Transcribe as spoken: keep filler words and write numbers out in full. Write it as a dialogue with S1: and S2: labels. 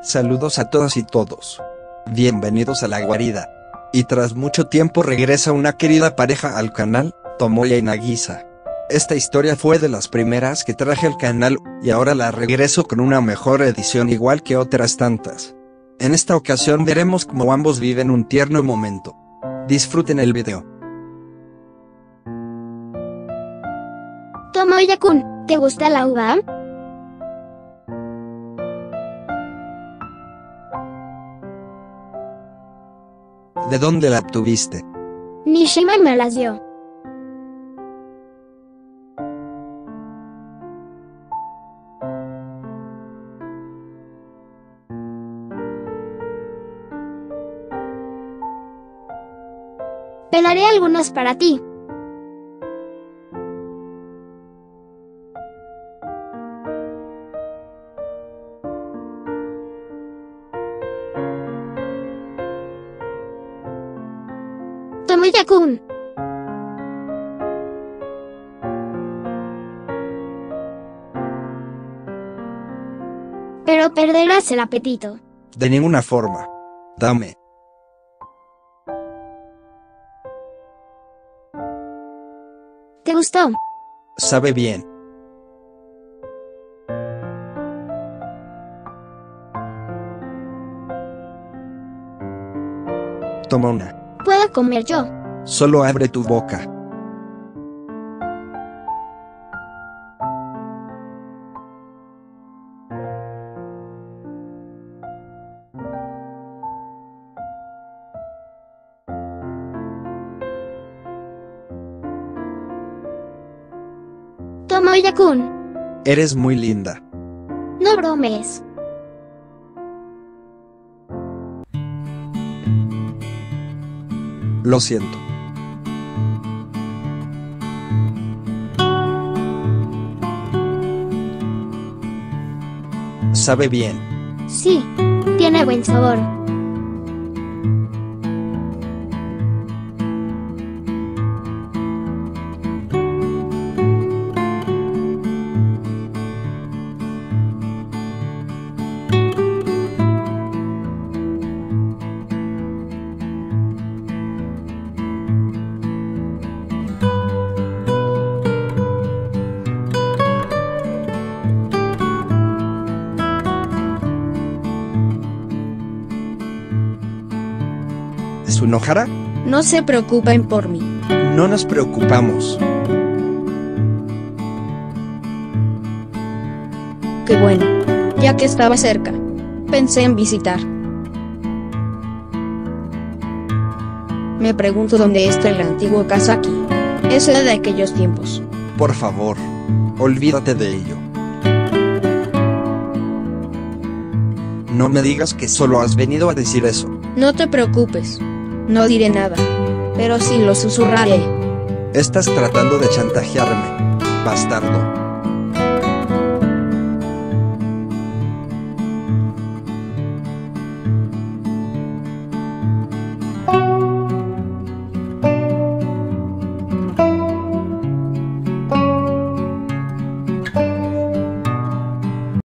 S1: Saludos a todas y todos. Bienvenidos a la guarida. Y tras mucho tiempo regresa una querida pareja al canal, Tomoya y Nagisa. Esta historia fue de las primeras que traje al canal, y ahora la regreso con una mejor edición igual que otras tantas. En esta ocasión veremos cómo ambos viven un tierno momento. Disfruten el video.
S2: Tomoya-kun, ¿te gusta la uva?
S1: ¿De dónde la obtuviste?
S2: Nishima me las dio. Pelaré algunas para ti. Tomoya-kun. Pero perderás el apetito.
S1: De ninguna forma. Dame.
S2: ¿Te gustó?
S1: Sabe bien. Toma una.
S2: Puedo comer yo.
S1: Solo abre tu boca.
S2: Tomoya-kun.
S1: Eres muy linda.
S2: No bromes.
S1: Lo siento. Sabe bien.
S2: Sí, tiene buen sabor.
S1: ¿Es un Ohara?
S3: No se preocupen por mí.
S1: No nos preocupamos.
S3: Qué bueno. Ya que estaba cerca, pensé en visitar. Me pregunto dónde está el antiguo Kazaki. Ese de aquellos tiempos.
S1: Por favor, olvídate de ello. No me digas que solo has venido a decir eso.
S3: No te preocupes. No diré nada. Pero sí lo susurraré.
S1: Estás tratando de chantajearme, bastardo.